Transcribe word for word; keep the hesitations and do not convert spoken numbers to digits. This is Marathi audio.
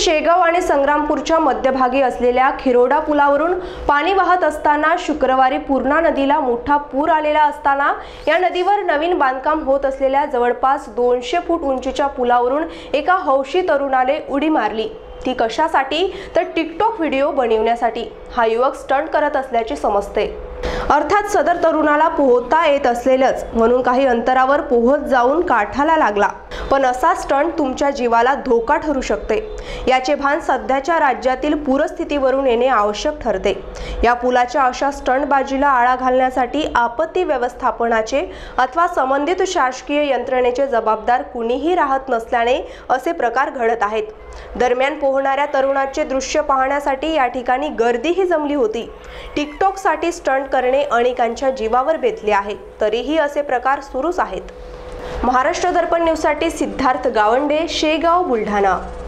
शेगाव आणि संग्रामपूरच्या मध्यभागी असलेल्या खिरोडा पुलावरून पाणी वाहत असताना शुक्रवारी पूर्णा नदीला मोठा पूर आलेला असताना या नदीवर नवीन बांधकाम होत असलेल्या जवळपास दोनशे फूट उंचीच्या पुलावरून एका हौशी तरुणाने उडी मारली। ती कशासाठी तर टिकटॉक व्हिडिओ बनवण्यासाठी। हा युवक स्टंट करत असल्याचे समजते। अर्थात सदर तरुणाला पोहता येत असलेलंच म्हणून काही अंतरावर पोहत जाऊन काठाला लागला, पण असा स्टंट तुमच्या जीवाला धोका ठरू शकते। याचे भान सध्याच्या राज्यातील पूरस्थितीवरून येणे आवश्यक ठरते। या पुलाच्या अशा स्टंटबाजीला आळा घालण्यासाठी आपत्ती व्यवस्थापनाचे अथवा संबंधित शासकीय यंत्रणेचे जबाबदार कुणीही राहत नसल्याने असे प्रकार घडत आहेत। दरम्यान पोहणाऱ्या तरुणाचे दृश्य पाहण्यासाठी या ठिकाणी गर्दीही जमली होती। टिकटॉक साठी स्टंट करणे अनेकांच्या जीवावर बेतले आहे, तरीही असे प्रकार सुरूच आहेत। महाराष्ट्र दर्पण न्यूज साठी सिद्धार्थ गावंडे, शेगाव, बुलढाणा।